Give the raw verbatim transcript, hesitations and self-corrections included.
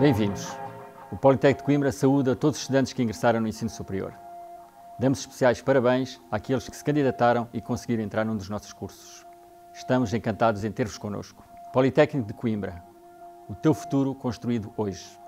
Bem-vindos. O Politécnico de Coimbra saúda todos os estudantes que ingressaram no ensino superior. Damos especiais parabéns àqueles que se candidataram e conseguiram entrar num dos nossos cursos. Estamos encantados em ter-vos connosco. Politécnico de Coimbra. O teu futuro construído hoje.